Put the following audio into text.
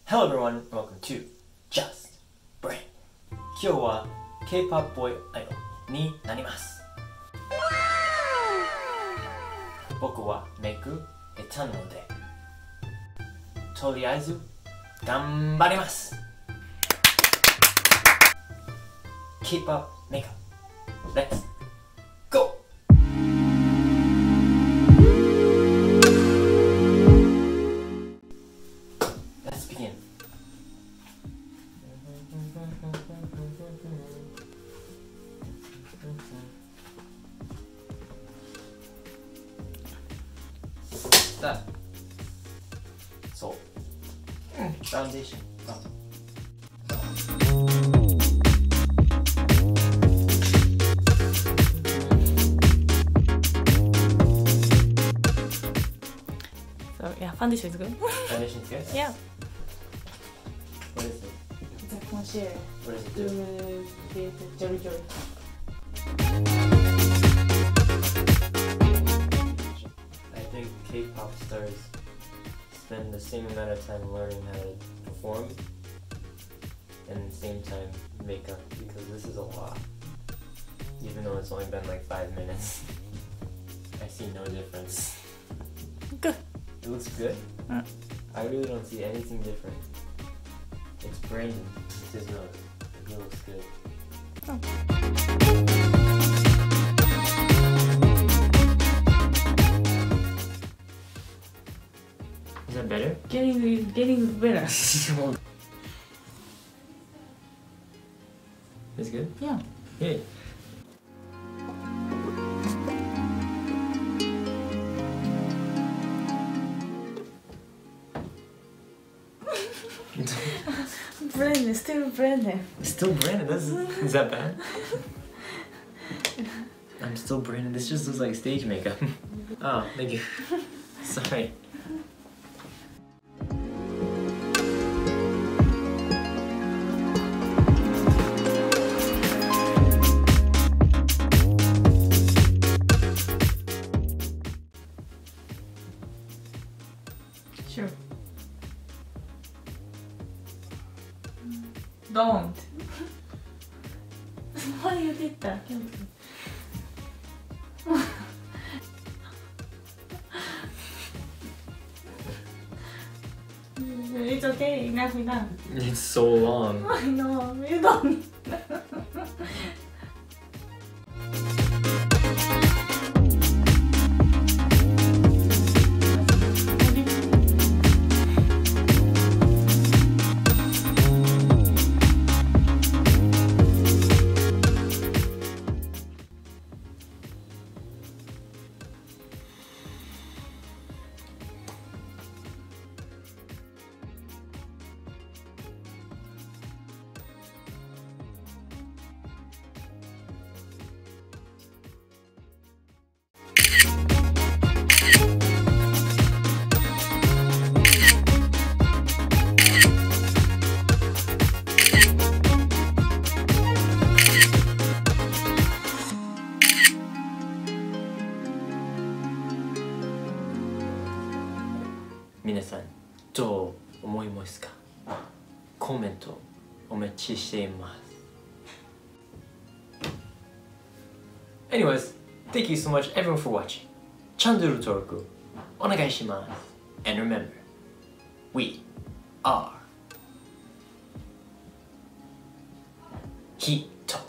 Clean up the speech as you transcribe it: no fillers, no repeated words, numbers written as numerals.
Hello everyone, welcome to Just Brand. 今日は K-POP ボーイアイドルになります。僕はメイク下手なので、とりあえず頑張ります。K-POP メイク、Let's go! Let's begin. That. So, foundation. So yeah, foundation is good. Foundation is good? Yeah. What is it? It's a concealer. What does it To do? create a jolly jolly. I think K-pop stars spend the same amount of time learning how to perform and the same time makeup, because this is a lot. Even though it's only been like 5 minutes, I see no difference. Good. It looks good. I really don't see anything different. It's Brandon. It's his nose. He looks good. Is that better? Getting better. It's good? Yeah. Hey. Brandon, still Brandon. Still Brandon? Is that bad? I'm still Brandon. This just looks like stage makeup. Oh, thank you. Sorry. Sure. Don't. Why you did that? It's okay, enough. It's so long. I know, you don't. Minasan, どう思いますか? コメントお待ちしています。Anyways, thank you so much everyone for watching. チャンネル登録お願いします。And remember, we are ヒット